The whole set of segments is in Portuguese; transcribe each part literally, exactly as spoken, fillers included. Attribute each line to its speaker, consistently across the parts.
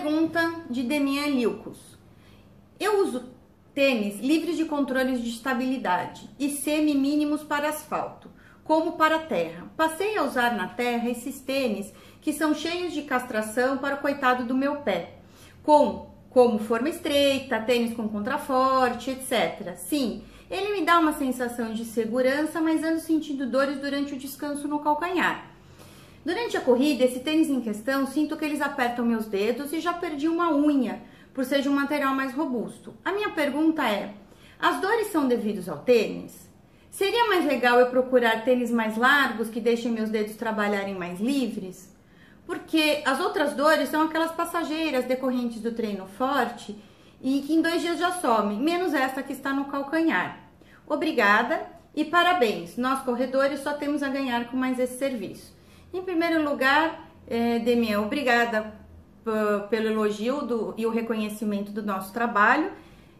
Speaker 1: Pergunta de Demian Lilcos. Eu uso tênis livres de controles de estabilidade e semi-mínimos para asfalto, como para terra. Passei a usar na terra esses tênis que são cheios de castração para o coitado do meu pé, com como forma estreita, tênis com contraforte, etcétera. Sim, ele me dá uma sensação de segurança, mas ando sentindo dores durante o descanso no calcanhar. Durante a corrida, esse tênis em questão, sinto que eles apertam meus dedos e já perdi uma unha, por ser de um material mais robusto. A minha pergunta é, as dores são devidas ao tênis? Seria mais legal eu procurar tênis mais largos que deixem meus dedos trabalharem mais livres? Porque as outras dores são aquelas passageiras decorrentes do treino forte e que em dois dias já somem, menos essa que está no calcanhar. Obrigada e parabéns! Nós corredores só temos a ganhar com mais esse serviço. Em primeiro lugar, é, Demian, obrigada pelo elogio do, e o reconhecimento do nosso trabalho.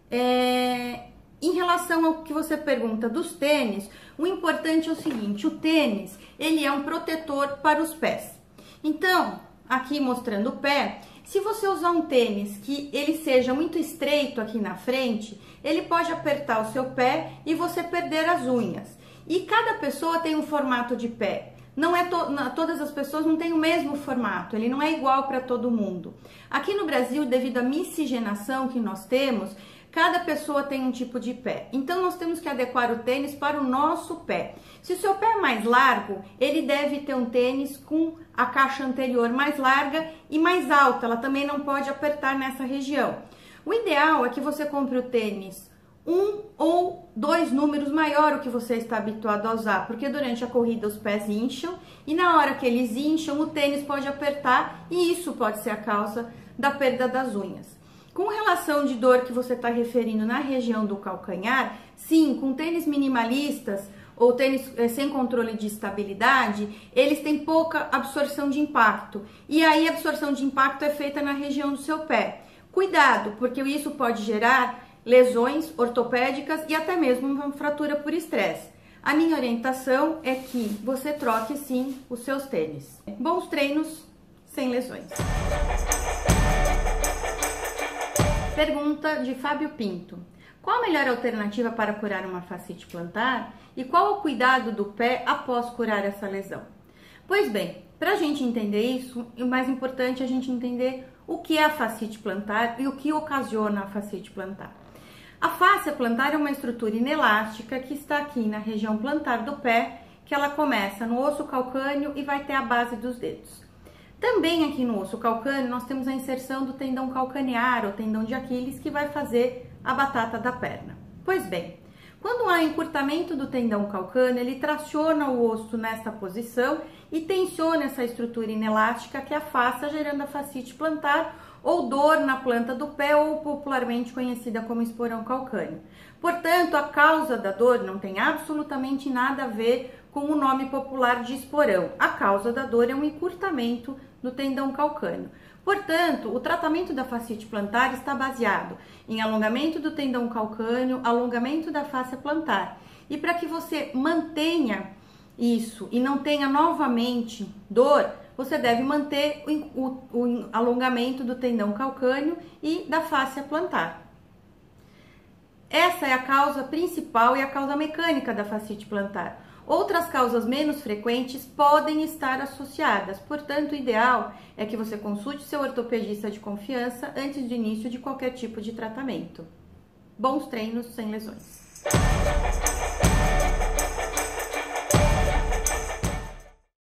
Speaker 1: É, em relação ao que você pergunta dos tênis, o importante é o seguinte, o tênis, ele é um protetor para os pés. Então, aqui mostrando o pé, se você usar um tênis que ele seja muito estreito aqui na frente, ele pode apertar o seu pé e você perder as unhas. E cada pessoa tem um formato de pé. Não é to não, todas as pessoas não têm o mesmo formato, ele não é igual para todo mundo. Aqui no Brasil, devido à miscigenação que nós temos, cada pessoa tem um tipo de pé. Então, nós temos que adequar o tênis para o nosso pé. Se o seu pé é mais largo, ele deve ter um tênis com a caixa anterior mais larga e mais alta. Ela também não pode apertar nessa região. O ideal é que você compre o tênis um ou dois números maior o que você está habituado a usar, porque durante a corrida os pés incham e na hora que eles incham, o tênis pode apertar e isso pode ser a causa da perda das unhas. Com relação de dor que você está referindo na região do calcanhar, sim, com tênis minimalistas ou tênis sem controle de estabilidade, eles têm pouca absorção de impacto. E aí a absorção de impacto é feita na região do seu pé. Cuidado, porque isso pode gerar lesões ortopédicas e até mesmo uma fratura por estresse. A minha orientação é que você troque sim os seus tênis. Bons treinos sem lesões. Pergunta de Fábio Pinto. Qual a melhor alternativa para curar uma fascite plantar e qual o cuidado do pé após curar essa lesão? Pois bem, para a gente entender isso, o mais importante é a gente entender o que é a fascite plantar e o que ocasiona a fascite plantar. A fáscia plantar é uma estrutura inelástica que está aqui na região plantar do pé, que ela começa no osso calcâneo e vai até a base dos dedos. Também aqui no osso calcâneo nós temos a inserção do tendão calcanear ou tendão de Aquiles que vai fazer a batata da perna. Pois bem, quando há encurtamento do tendão calcâneo, ele traciona o osso nesta posição e tensiona essa estrutura inelástica que é a fáscia, gerando a fascite plantar ou dor na planta do pé, ou popularmente conhecida como esporão calcâneo. Portanto, a causa da dor não tem absolutamente nada a ver com o nome popular de esporão. A causa da dor é um encurtamento do tendão calcâneo. Portanto, o tratamento da fascite plantar está baseado em alongamento do tendão calcâneo, alongamento da fáscia plantar. E para que você mantenha isso e não tenha novamente dor, você deve manter o, o, o alongamento do tendão calcâneo e da fáscia plantar. Essa é a causa principal e a causa mecânica da fascite plantar. Outras causas menos frequentes podem estar associadas, portanto, o ideal é que você consulte seu ortopedista de confiança antes do início de qualquer tipo de tratamento. Bons treinos sem lesões.